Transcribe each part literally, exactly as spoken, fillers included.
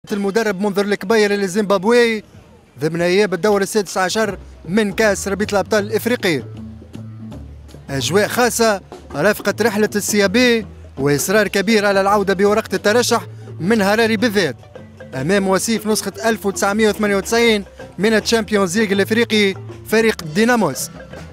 المدرب منذر الكبير الزيمبابوي ضمن اياب الدور السادس عشر من كاس رابطه الابطال الافريقي. اجواء خاصه رافقت رحله السيابي واصرار كبير على العوده بورقه الترشح من هراري بالذات امام وصيف نسخه ألف وتسعمائة وثمانية وتسعين من الشامبيونز ليج الافريقي فريق ديناموس.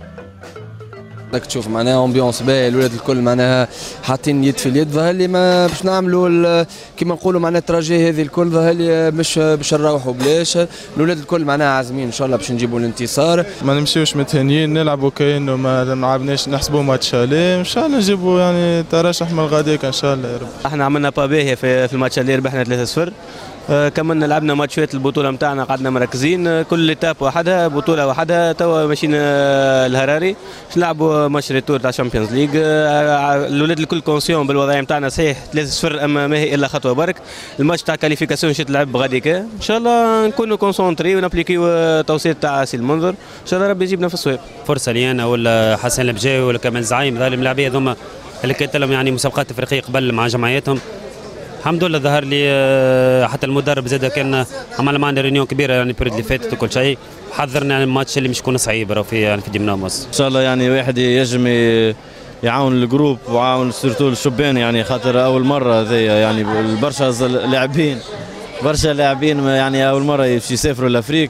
راك تشوف معناها امبيونس باهي، الولاد الكل معناها حاطين يد في اليد، ظهر لي ما باش نعملوا كيما نقولوا معناها التراجي هذه الكل، ظهر لي مش باش نروحوا بلاش، الولاد الكل معناها عازمين ان شاء الله باش نجيبوا الانتصار. ما نمشيوش متهنيين، نلعبوا كأنه ما لعبناش، نحسبوا ماتش الي ان شاء الله نجيبوا يعني ترشح من غاديك ان شاء الله يا رب. احنا عملنا با باهيه في الماتش اللي ربحنا ثلاثة صفر، كملنا لعبنا ماتشات البطوله نتاعنا، قعدنا مركزين كل ايتاب وحدها، بطوله وحدها. توا ماشيين الهراري باش نلعبوا ماتش ريتور تاع الشامبيونز ليج. الاولاد الكل كونسيون بالوضعيه نتاعنا، صحيح ثلاثة صفر اما ما هي الا خطوه برك. الماتش تاع كاليفيكاسيون شي تلعب غاديك ان شاء الله نكونوا كونسونتري ونابليكيو توصيات تاع سي المنظر، ان شاء الله ربي يجيبنا في الصواب. فرصه لي انا ولا حسن البجاوي ولا كمال زعيم، هذول الملاعبيه هذوما اللي كانت لهم يعني مسابقات افريقيه قبل مع جمعياتهم. الحمد لله ظهر لي حتى المدرب زاد كان عمل معنا ريونيون كبيره يعني البريد اللي فاتت وكل شيء، حذرنا يعني الماتش اللي مش يكون صعيب راه في يعني في ديناموس. ان شاء الله يعني واحد يجم يعاون الجروب ويعاون سيرتو الشبان، يعني خاطر اول مره هذيا يعني برشا لاعبين برشا لاعبين يعني اول مره يسافروا لافريك،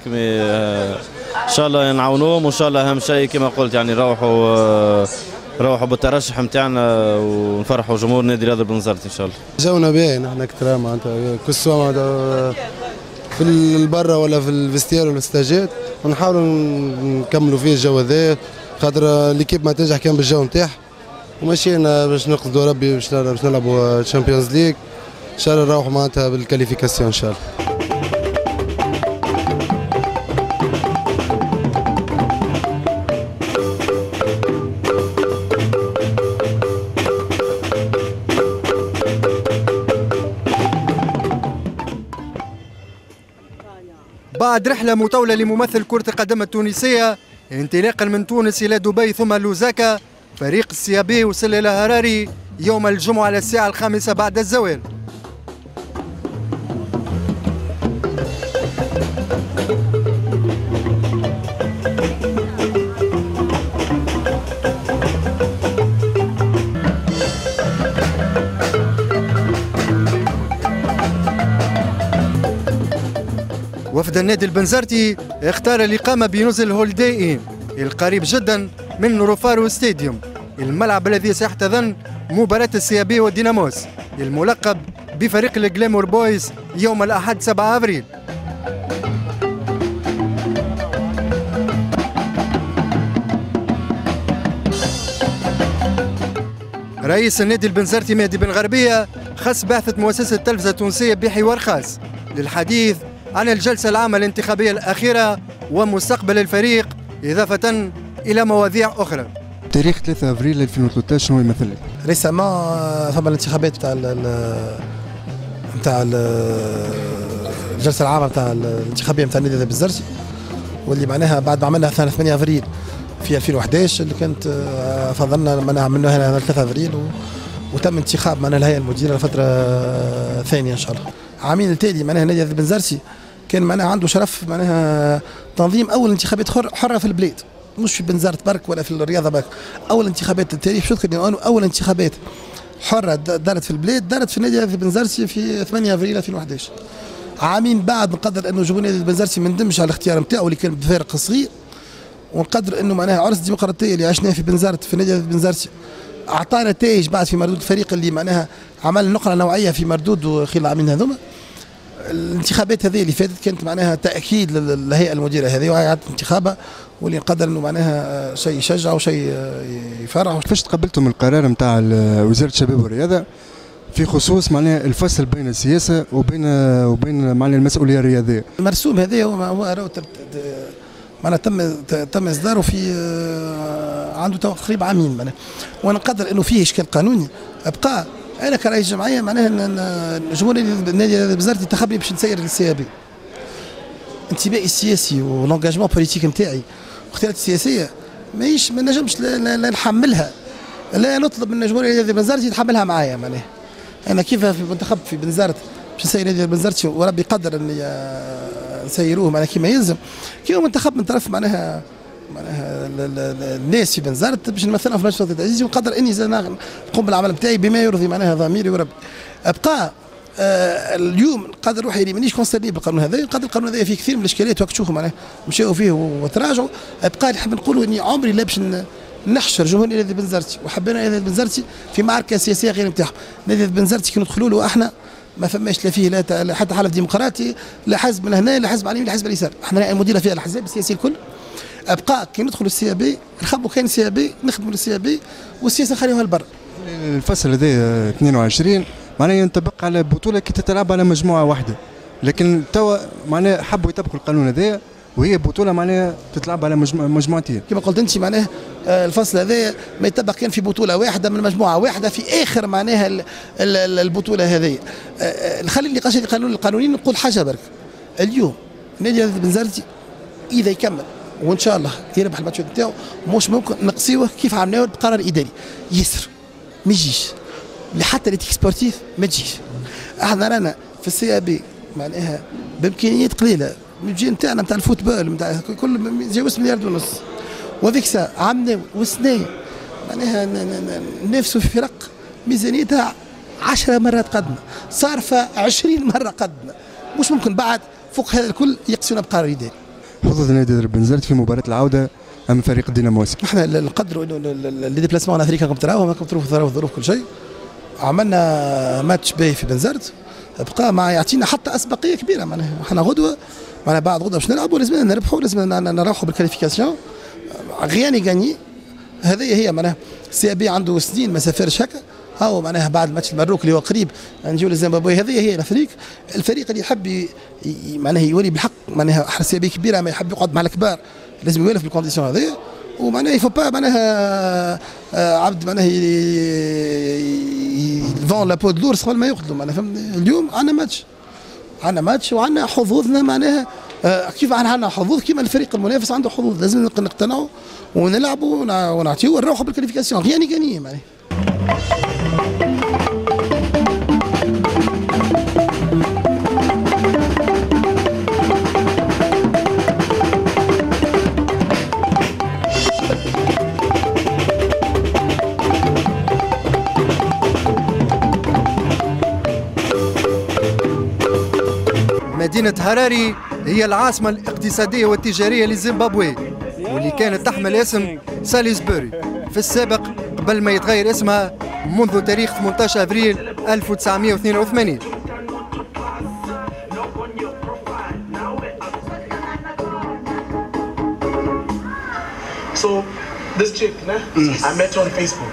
ان شاء الله نعاونوهم، وان شاء الله اهم شيء كما قلت يعني نروحوا روحوا بالترشح نتاعنا ونفرحوا جمهور نادي رياض بنزرت ان شاء الله. جونا باين احنا كثر معناتها كسوا معناتها في البرا ولا في الفيستير ولا الستاجات، ونحاولوا نكملوا فيه الجو هذا، خاطر ليكيب ما تنجح كان بالجو نتاعها، ومشينا باش نقصدوا ربي باش نلعبوا الشامبيونز ليج ان شاء الله، نروحوا معناتها بالكاليفيكاسيون ان شاء الله. بعد رحلة مطولة لممثل كرة القدم التونسية انطلاقا من تونس إلى دبي ثم لوزاكا، فريق السيابي وصل إلى هراري يوم الجمعة على الساعة الخامسة بعد الزوال. وفد النادي البنزرتي اختار الإقامة بنزل هوليداي إن القريب جدا من روفارو ستاديوم، الملعب الذي سيحتضن مباراة السيابي والديناموس الملقب بفريق الجلامور بويز يوم الأحد سبعة أبريل. رئيس النادي البنزرتي مهدي بن غربية خص بعثة مؤسسة التلفزة التونسية بحوار خاص للحديث عن الجلسة العامة الانتخابية الأخيرة ومستقبل الفريق إضافة إلى مواضيع أخرى. تاريخ ثلاثة أبريل ألفين وثلاثة عشر شنو يمثل لك؟ ريسامون ثم الانتخابات نتاع نتاع الجلسة العامة نتاع الانتخابية نتاع النادي البنزرتي، واللي معناها بعد ما عملنا ثمانية أبريل في ألفين وأحد عشر اللي كانت فضلنا معناها عملناها هنا ثلاثة أبريل، وتم انتخاب معناها الهيئة المديرة لفترة ثانية إن شاء الله. عامين التالي معناها النادي البنزرتي كان معناها عنده شرف معناها تنظيم اول انتخابات حره في البلاد، مش في بنزرت برك ولا في الرياضه برك، اول انتخابات التاريخ شو تذكر اول انتخابات حره دارت في البلاد دارت في النادي البنزرتي في ثمانية أبريل ألفين وأحد عشر. عامين بعد نقدر انه جمهور النادي البنزرتي ما ندمش على الاختيار نتاعو اللي كان بفارق صغير، ونقدر انه معناها عرس الديمقراطيه اللي عشناه في بنزرت في النادي البنزرتي اعطى نتائج بعد في مردود الفريق اللي معناها عمل نقله نوعيه في مردود خلال العامين هذوما. الانتخابات هذه اللي فاتت كانت معناها تاكيد للهيئه المديره هذه وعيات انتخابها، واللي نقدر انه معناها شيء يشجع وشيء يفرح. كيفاش تقبلتم القرار نتاع وزاره الشباب والرياضه في خصوص معناها الفصل بين السياسه وبين وبين معناها المسؤوليه الرياضيه؟ المرسوم هذا هو معناها تم تم اصداره في عنده تقريبا عامين معناها، وانا نقدر انه فيه اشكال قانوني ابقى. انا كرئيس جمعيه معناها جمهور النادي البنزرتي انتخبني باش نسير للسيابي. انتمائي السياسي والانجاجمون بوليتيك نتاعي واختياراتي السياسيه ماهيش ما نجمش لا نحملها، لا نطلب من جمهور النادي البنزرتي يتحملها معايا. معناها انا كيف في منتخب في بنزرت باش نسير نادي بنزرتي وربي قدر اني نسيروه معناها كيما يلزم. كيما منتخب من طرف معناها معناها الناس في بنزرت باش نمثلها في ماتش التعزيز ونقدر اني نقوم بالعمل نتاعي بما يرضي معناها ضميري وربي. ابقى آه اليوم نقدر روحي مانيش كونسيرني بالقانون هذا، نقدر القانون هذا فيه كثير من الاشكاليات وقت تشوفوا معناها مشاو فيه وتراجعوا. ابقى نحب نقولوا اني عمري لا باش نحشر جمهور نادي بنزرتي، وحبينا نادي بنزرتي في معركه سياسيه غير نتاعهم. نادي بنزرتي كي ندخلوا له احنا ما فماش لا فيه لا حتى حلف ديمقراطي، لا حزب من هنا لا حزب على اليمين لا حزب على اليسار، احنا مديره فيها الاحزاب السياسيه الكل. ابقى كي ندخلوا السي بي نخبوا كاين سي بي نخدموا السي بي والسياسه نخليوها لبرا. الفصل هذا اثنين وعشرين معناها ينطبق على بطوله كي تتلعب على مجموعه واحده، لكن توا معناها حبوا يطبقوا القانون هذا وهي بطوله معناها تتلعب على مجموعتين. كما قلت انت معناها الفصل هذا ما يطبق كان في بطوله واحده من مجموعه واحده في اخر معناها البطوله هذه. نخلي النقاش القانون القانوني نقول حاجه برك. اليوم نادي بنزرتي اذا يكمل وان شاء الله يربح الماتش نتاعو مش ممكن نقصيوه كيف عملناه بقرار اداري يسر ما يجيش حتى ليتيك سبورتيف ما تجيش. احنا رانا في السي بي معناها بامكانيات قليله من الجهه نتاعنا نتاع الفوتبول نتاع كل يتجاوز مليار ونص، وذيك الساعه عملنا وسنين معناها ننافسوا في فرق ميزانيتها عشرة مرات قدنا، صارفه عشرين مره قدنا، مش ممكن بعد فوق هذا الكل يقسونا بقرار اداري. حظوظ نادي بنزرت في مباراه العوده امام فريق الديناموسي. احنا نقدروا انه لي ديبلاسمون افريقيا كما تراوها كما تروحوا الظروف كل شيء. عملنا ماتش باهي في بنزرت بقى مع يعطينا حتى اسبقيه كبيره معناها احنا غدوه معناها بعد غدوه باش نلعبوا لازمنا نربحوا لازمنا نروحوا بالكاليفيكاسيون غياني غاني. هذه هي معناها السي بي عنده سنين ما سافرش هكا، هاو معناها بعد ماتش المبروك اللي هو قريب نجيو للزيمبابوي. هذه هي الفريق الفريق اللي يحب معناها يولي بالحق معناها السي بي كبيره ما يحب يقعد مع الكبار لازم يولف بالكونديسيون هذه. ومعناها يفو با معناها عبد معناها يفون لابو دو لورس قبل ما يقتلوا معناها فهمت. اليوم عندنا ماتش عندنا ماتش وعندنا حظوظنا معناها كيف عندنا حظوظ كيما الفريق المنافس عنده حظوظ لازم نقتنعوا ونلعبوا ونعطيوا ونروحوا بالكاليفيكاسيون غياني غاني معناها. مدينة هراري هي العاصمة الاقتصادية والتجارية لزيمبابوي واللي كانت تحمل اسم ساليسبوري في السابق قبل ما يتغير اسمها منذ تاريخ ثمانية عشر أبريل ألف وتسعمائة واثنين وثمانين. So this chick, nah, I met her on Facebook.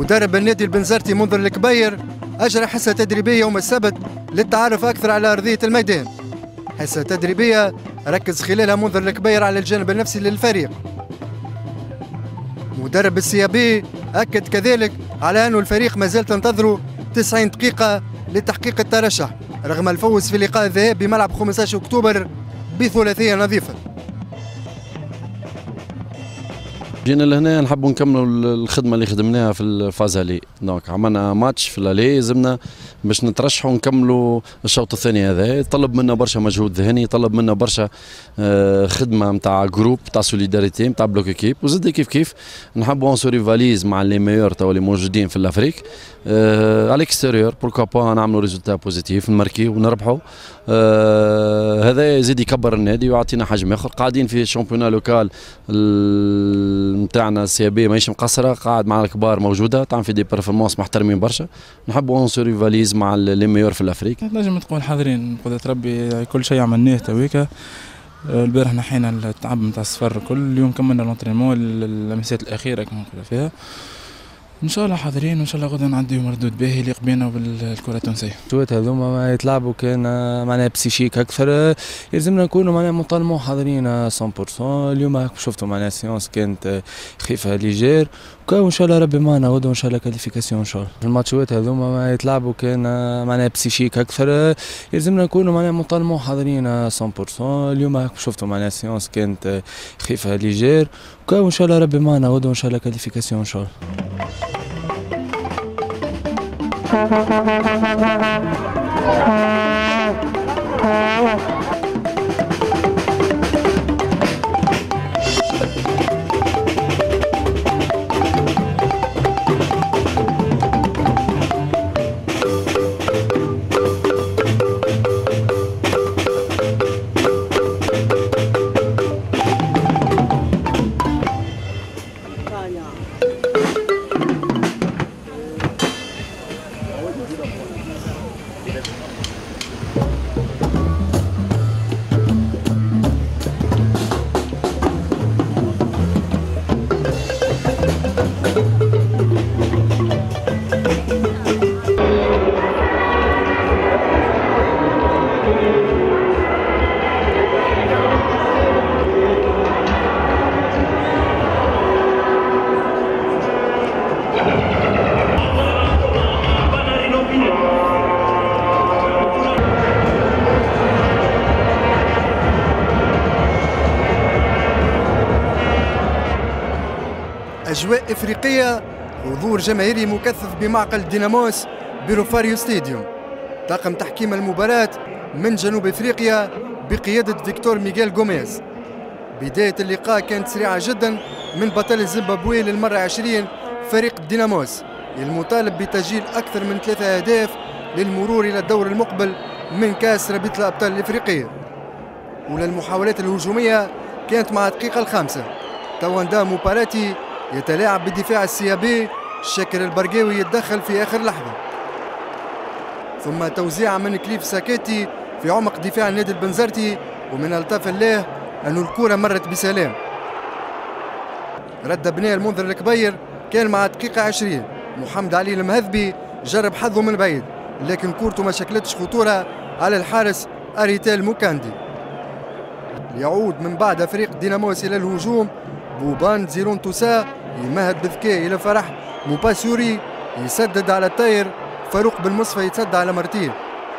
مدرب النادي البنزرتي منذر الكبير أجرى حصة تدريبية يوم السبت للتعرف أكثر على أرضية الميدان. حصة تدريبية ركز خلالها منذر الكبير على الجانب النفسي للفريق. مدرب السيابي أكد كذلك على أن الفريق ما زال تنتظره تسعين دقيقة لتحقيق الترشح رغم الفوز في لقاء الذهاب بملعب خمسة عشر أكتوبر بثلاثية نظيفة. جينا لهنا نحبوا نكملوا الخدمه اللي خدمناها في الفاز هذه، دونك عملنا ماتش في الالي زمنا باش نترشحوا ونكملوا الشوط الثاني. هذا طلب منا برشا مجهود ذهني، طلب منا برشا خدمه نتاع جروب نتاع سوليداريتي نتاع بلوك كيب، وزاد كيف كيف نحبوا نسوري فاليز مع لي ميور توا اللي موجودين في الافريك على الاكستيريور بوركوا با نعملوا ريزولتا بوزيتيف نماركيو ونربحوا. آه هذا يزيد يكبر النادي ويعطينا حجم اخر. قاعدين في شامبيونا لوكال نتاعنا السي بي ماهيش مقصره، قاعد مع الكبار موجوده تعمل في دي بيرفورمانس محترمين برشا. نحبوا نسوري فاليز مع لي ميور في الافريك. نجم تقول حاضرين بقدرة ربي كل شيء عملناه تويكا. البارح نحينا التعب نتاع الصفر كل يوم، كملنا لونترينمون اللمسات الاخيره كما نقولوا فيها. ان شاء الله حاضرين وان شاء الله غدا نعديو مردود باهي يليق بينا وبالكره التونسيه. الشوط هذوما ما يتلعبوا كان معناها بسيشيك اكثر، يلزمنا نكونوا معناها مطالمون حاضرين مية بالمية. اليوم شفتوا معناها سيونس كانت خفيفه ليجير، وان شاء الله ربي معنا غدا وان شاء الله كاليفيكاسيون ان شاء الله. الماتشات هذوما ما يتلعبوا كان معناها بسيشيك اكثر، يلزمنا نكونوا معناها مطالمون حاضرين مية بالمية. اليوم شفتوا معناها سيونس كانت خفيفه ليجير، وان شاء الله ربي معنا غدا وان شاء الله كاليفيكاسيون ان شاء الله. أجواء إفريقية، حضور جماهيري مكثف بمعقل ديناموس بروفاريو ستاديوم. طاقم تحكيم المباراة من جنوب إفريقيا بقيادة فيكتور ميغيل غوميز. بداية اللقاء كانت سريعة جدا من بطل الزيمبابوي للمرة عشرين فريق ديناموس المطالب بتسجيل أكثر من ثلاثة أهداف للمرور إلى الدور المقبل من كأس رابطة الأبطال الإفريقية. وللمحاولات الهجومية كانت مع الدقيقة الخامسة تواندا موباراتي يتلاعب بدفاع السيابي، شاكر البرقاوي يتدخل في آخر لحظة، ثم توزيع من كليف ساكيتي في عمق دفاع النادي البنزرتي، ومن ألطاف الله أن الكرة مرت بسلام. رد بناء المنذر الكبير كان مع الدقيقة عشرين، محمد علي المهذبي جرب حظه من بعيد لكن كورته ما شكلتش خطورة على الحارس أريتال موكاندي. يعود من بعد فريق ديناموس إلى الهجوم، بوبان زيرون توسا يمهد بذكاء إلى فرح موباسوري يسدد على الطاير، فاروق بن مصفى يتصدى على مرتين.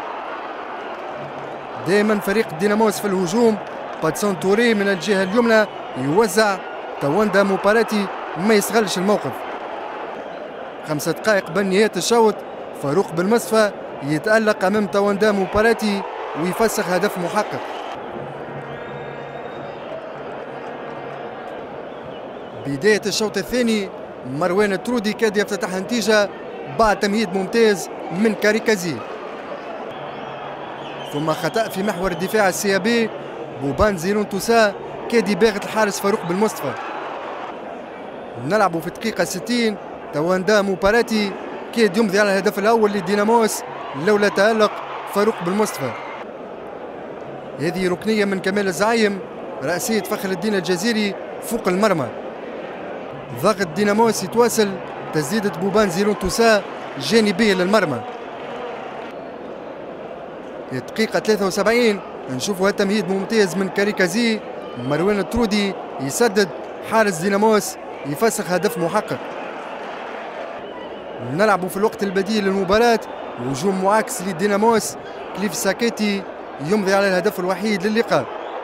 دائما فريق ديناموس في الهجوم، باتسون توري من الجهة اليمنى يوزع، تواندا موباراتي ما يستغلش الموقف. خمسة دقائق قبل نهاية الشوط فاروق بن مصفى يتألق أمام تواندا موباراتي ويفسخ هدف محقق. بداية الشوط الثاني مروان الترودي كاد يفتتح النتيجة بعد تمهيد ممتاز من كاريكازي، ثم خطأ في محور الدفاع السيابي، بوبان زيرون توسا كاد يباغت الحارس فاروق بن مصطفى. نلعب في الدقيقة ستين، تواندا موباراتي كاد يمضي على الهدف الأول لديناموس لولا تألق فاروق بن مصطفى. هذه ركنية من كمال الزعيم، رأسية فخر الدين الجزيري فوق المرمى. ضغط ديناموس يتواصل تسديدة بوبان زيرون توسا جانبية للمرمى. الدقيقة ثلاثة وسبعين نشوفوا التمهيد ممتاز من كاريكازي. مروان الترودي يسدد، حارس ديناموس يفسخ هدف محقق. نلعبوا في الوقت البديل للمباراة، هجوم معاكس للديناموس. كليف ساكيتي يمضي على الهدف الوحيد للقاء.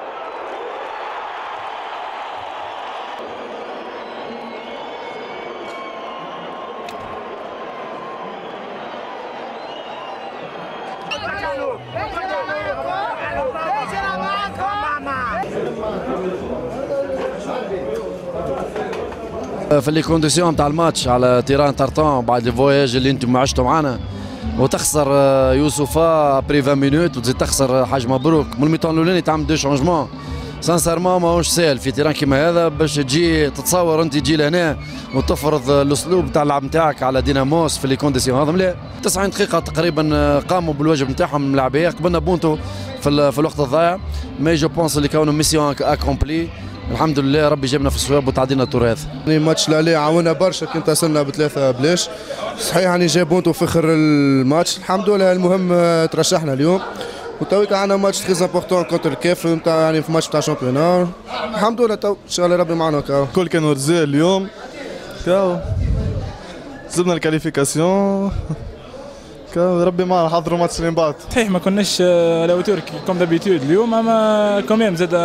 في لي كونديسيون نتاع الماتش على تيران تارتان بعد الفواياج اللي انتم عشتوا معنا، وتخسر يوسفا ابري عشرين مينوت وتزيد تخسر حاج مبروك. من الميطان الاولاني تعمل دو شونجمون سانسيرمون ماهوش سهل في تيران كيما هذا باش تجي تتصور انت تجي لهنا وتفرض الاسلوب تاع اللعب نتاعك على ديناموس في لي كونديسيون هذم. لا تسعين دقيقة تقريبا قاموا بالواجب نتاعهم اللاعبيه، قبلنا بونتو في, في الوقت الضايع، مي جو بونس اللي كانوا ميسيون اكومبلي. الحمد لله ربي جابنا في الصواب وتعدينا الدور هذا. الماتش اللي عاونا برشا كي انتصرنا بثلاثه بلاش، صحيح يعني جاب بونتو في اخر الماتش، الحمد لله المهم ترشحنا اليوم. وتويك عندنا ماتش تريز امبورتون كونتر الكاف نتاع يعني في ماتش تاع شامبيونار، الحمد لله تو ان شاء الله ربي معنا. كاو الكل كانوا رزاق اليوم، كاو زبنا الكاليفيكاسيون، كاو ربي معنا حضروا ماتش اللي بعد. صحيح ما كناش على اوتور كوم دابيتود اليوم، اما كوميم زاد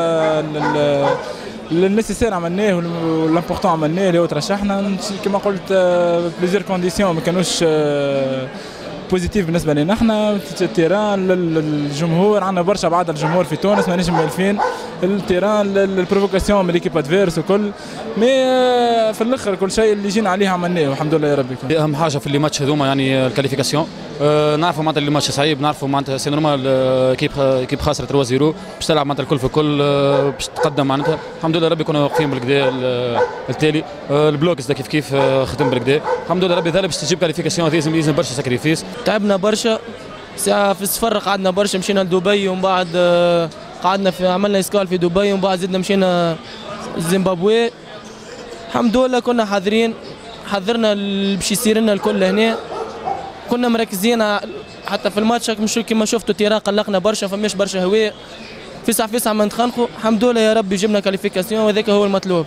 النيسيسير عملناه والامبورتون عملناه اللي هو ترشحنا كما قلت بليزير كونديسيون ما كانوش بوزيتيف بالنسبه لنا احنا. التيران الجمهور عندنا برشا بعد الجمهور في تونس مانيش مالفين التيران البروفوكاسيون من ليكيب ادفيرس وكل، مي في الاخر كل شيء اللي جينا عليه عملناه والحمد لله يا ربي. اهم حاجه في اللي ماتش هذوما يعني الكاليفيكاسيون، أه نعرفوا معناتها اللي ماتش صعيب، نعرفوا معناتها سي نورمال كيب كيب خاسره ثلاثة صفر باش تلعب معناتها الكل في الكل أه باش تقدم معناتها. الحمد لله ربي كنا واقفين بالكدا التالي أه البلوكس كيف كيف خدم بالكدا الحمد لله ربي ذلك باش تجيب كاليفيكاسيون لازم لازم برشا ساكريفيس. تعبنا برشا ساعة في السفر، قعدنا برشا مشينا لدبي ومن بعد قعدنا في عملنا اسكال في دبي ومن بعد زدنا مشينا زيمبابوي. الحمد لله كنا حاضرين، حضرنا باش يصير لنا الكل هنا، كنا مركزين حتى في الماتش مش كما شفتوا تيران قلقنا برشا، فماش برشا هواء في ساعة في ساعة ما نتخانقوا. الحمد لله يا ربي جبنا كاليفيكاسيون وهذاك هو المطلوب.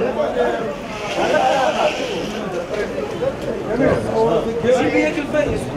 Sim, é aquele velho.